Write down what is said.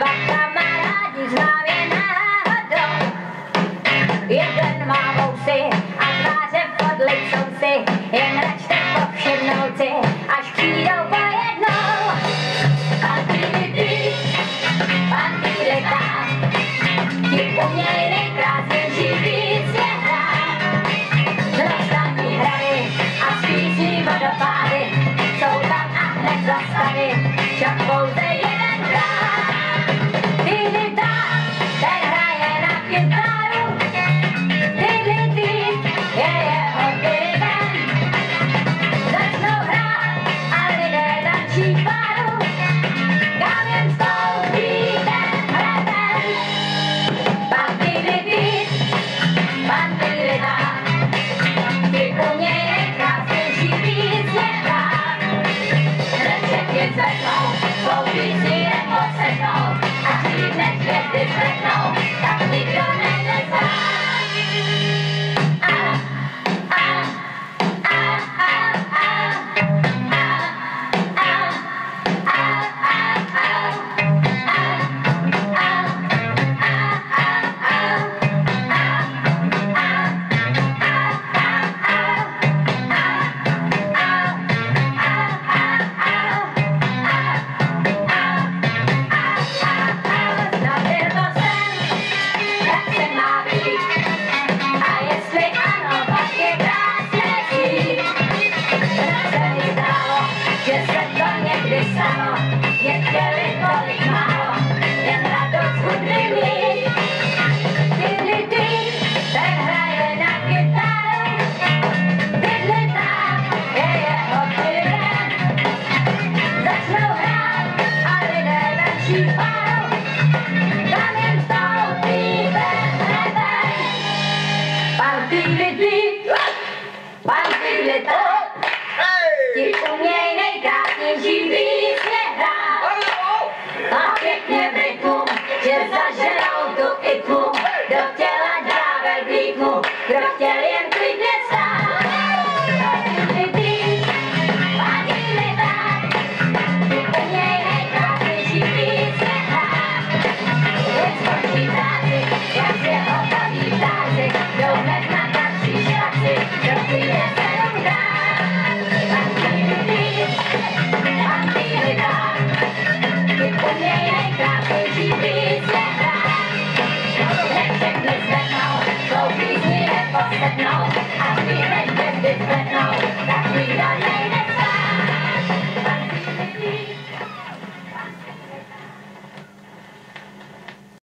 dva kamarádi známě náhodou. Jeden má vousy a tváře pod licouci, jen račte povšimnout si, až přijdou po jednou. Pan Tydlitýt, pan Tydlitát, ti uměj nejkrásnější písně hrát. Zrostaní hrady a spící vodopády, jsou tam a hned zastavy, však pouze jeden hrát. Tydlitát, ten hraje na kytaru, Tydlitýt je jeho dirigent. Začnou hrát a lidé tančí páru, kam jen vstoupí ten hraben. Pan Tydlitýt, pan Tydlitát, ti uměj nejkrásnější písně hrát. Hned všechny zvednou, svou písní neposednou, a dřív než hvězdy zvednou, tak nikdo nezná. Ti uměj nejkrásnější písně hrát a pěkně vrytmu, že zaženou tu itmu, do těla ďábel blíknu, kdo chtěl jen klidně stát. Tydlitýt, pan Tydlitát, ti uměj nejkrásnější písně hrát. Teď skončí práci, jak je hotový ptáci, jdou hned na další štaci, kdo přijde se jdou dát. Pan Tydlitát, ti uměj nejkrásnější písně hrát. Hned všechny zvednou, svou písní neposednou, a když než hvězdy zvednou, tak nikdo